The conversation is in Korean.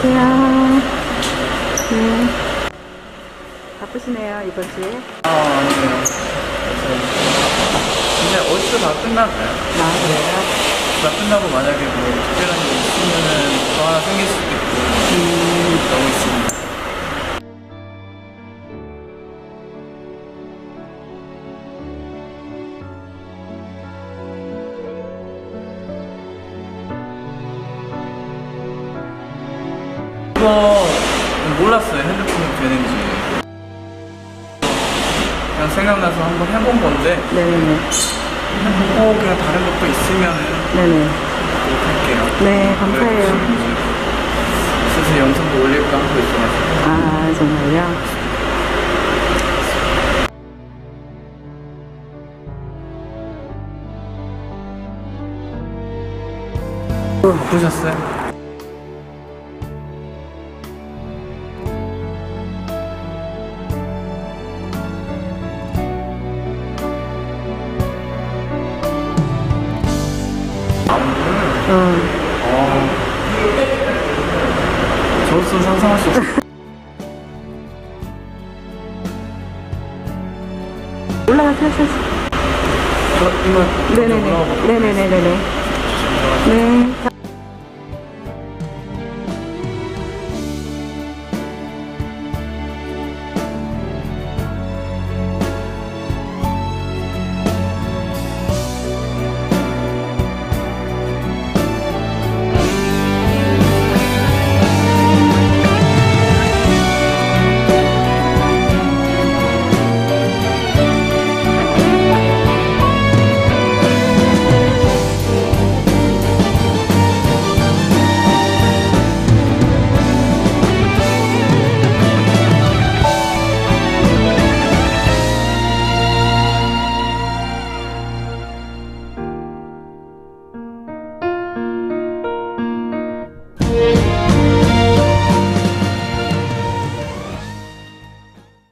안녕하세요. 네. 바쁘시네요, 이번 주에. 아니요. 근데 어디서 다 끝나가요? 그래요? 다 끝나고 만약에 뭐 특별한 일 있으면은 더 하나 생길 수도 있고 너무 있습니다. 이거 몰랐어요, 핸드폰이 되는지. 그냥 생각나서 한번 해본 건데 네네네. 해보고 그냥 다른 것도 있으면은 네네. 꼭 할게요. 네, 감사해요. 슬슬 영상도 올릴까 하고 있어가지고. 아, 정말요? 바쁘셨어요? 저로서 상상할 수 없어요. 올라가세요. 이만 네네네. 네네네네네.